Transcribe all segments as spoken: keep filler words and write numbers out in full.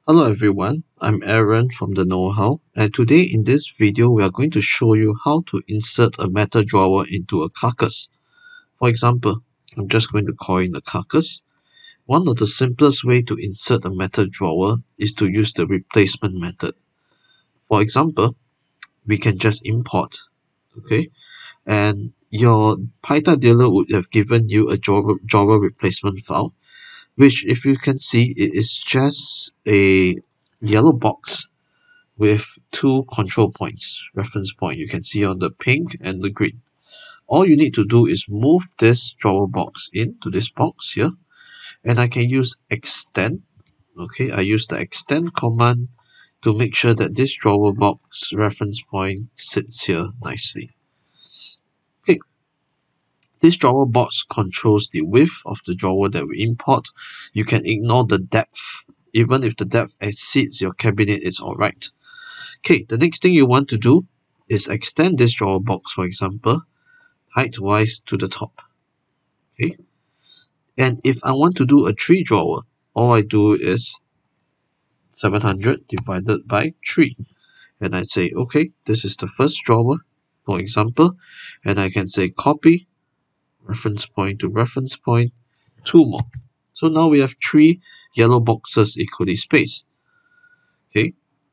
Hello everyone, I'm Aaron from the Know How, and today in this video we are going to show you how to insert a meta drawer into a carcass. For example, I'm just going to call in the carcass. One of the simplest way to insert a meta drawer is to use the replacement method. For example, we can just import, okay, and your Python dealer would have given you a drawer, drawer replacement file, which if you can see, it is just a yellow box with two control points, reference point. You can see on the pink and the green. All you need to do is move this drawer box into this box here, and I can use extend. Okay, I use the extend command to make sure that this drawer box reference point sits here nicely. Okay, this drawer box controls the width of the drawer that we import. You can ignore the depth. Even if the depth exceeds your cabinet, it's alright. Okay, the next thing you want to do is extend this drawer box, for example, height-wise to the top. Okay, and if I want to do a three drawer, all I do is seven hundred divided by three. And I say, okay, this is the first drawer, for example, and I can say copy, reference point to reference point, two more. So now we have three yellow boxes equally spaced. Okay.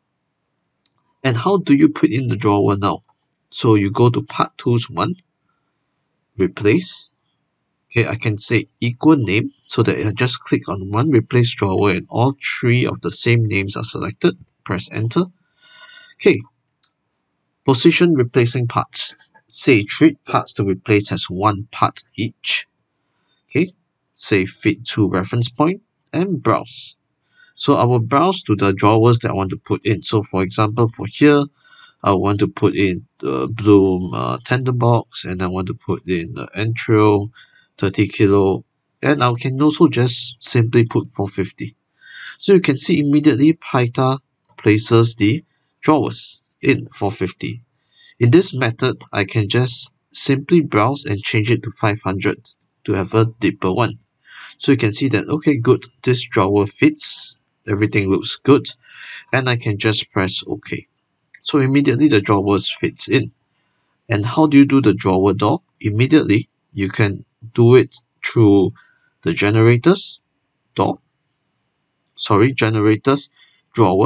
And how do you put in the drawer now? So you go to Part Tools one, Replace. Okay, I can say equal name so that I just click on one replace drawer and all three of the same names are selected. Press enter. Okay, position replacing parts. Say treat parts to replace as one part each. Okay, say fit to reference point and browse. So I will browse to the drawers that I want to put in. So for example, for here, I want to put in the Bloom uh, tender box, and I want to put in the entrail thirty kilo, and I can also just simply put four fifty. So you can see immediately Python places the drawers in four fifty. In this method, I can just simply browse and change it to five hundred to have a deeper one. So you can see that, okay, good, this drawer fits, everything looks good, and I can just press OK. So immediately the drawers fits in. And how do you do the drawer door? Immediately you can do it through the generators door, sorry, generators drawer.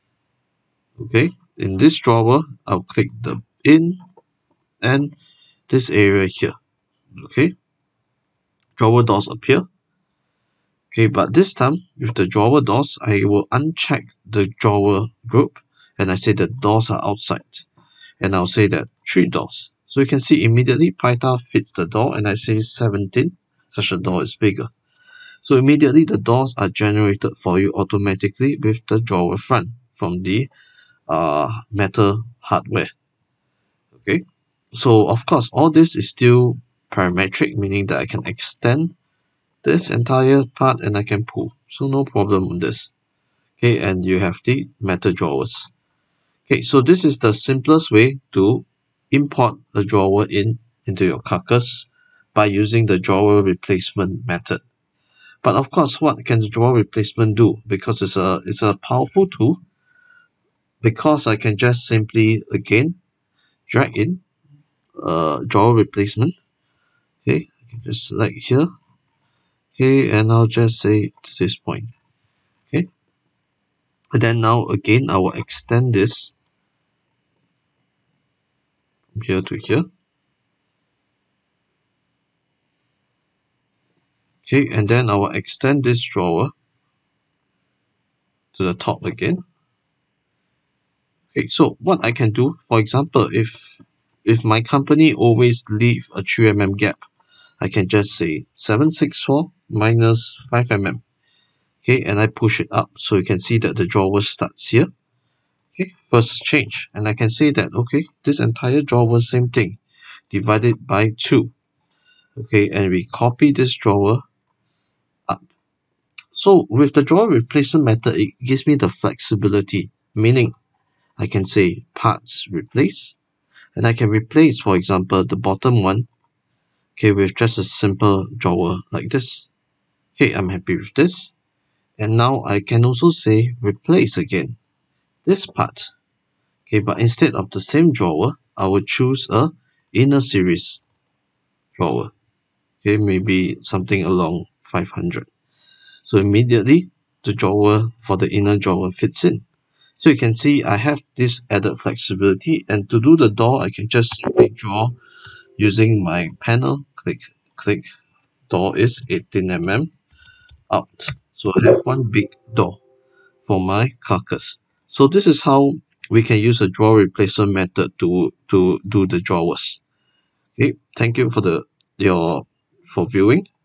Okay, in this drawer, I'll click the in and this area here. Okay, drawer doors appear. Okay, but this time with the drawer doors, I will uncheck the drawer group and I say that doors are outside, and I'll say that three doors. So you can see immediately Python fits the door, and I say seventeen, such a door is bigger. So immediately the doors are generated for you automatically with the drawer front from the uh, metal hardware. Okay, so of course all this is still parametric, meaning that I can extend this entire part and I can pull, so no problem on this. Okay, and you have the metal drawers. Okay, so this is the simplest way to import a drawer in into your carcass by using the drawer replacement method. But of course, what can the drawer replacement do? Because it's a it's a powerful tool. Because I can just simply again drag in uh, drawer replacement. Okay, I can just select here. Okay, and I'll just say to this point. Okay, and then now again I will extend this from here to here. Okay, and then I will extend this drawer to the top again. Okay, so what I can do, for example, if if my company always leave a three millimeter gap, I can just say seven sixty-four minus five millimeters. Okay, and I push it up so you can see that the drawer starts here. Okay, first change, and I can say that, okay, this entire drawer, same thing, divided by two. Okay, and we copy this drawer up. So with the drawer replacement method, it gives me the flexibility, meaning I can say parts replace, and I can replace, for example, the bottom one, okay, with just a simple drawer like this. Okay, I'm happy with this. And now I can also say replace again this part. Okay, but instead of the same drawer, I will choose a inner series drawer. Okay, maybe something along five hundred. So immediately the drawer for the inner drawer fits in. So you can see I have this added flexibility, and to do the door I can just simply draw using my panel. Click, click. Door is eighteen millimeters out. So I have one big door for my carcass. So this is how we can use a drawer replacement method to to do the drawers. Okay, thank you for the your for viewing.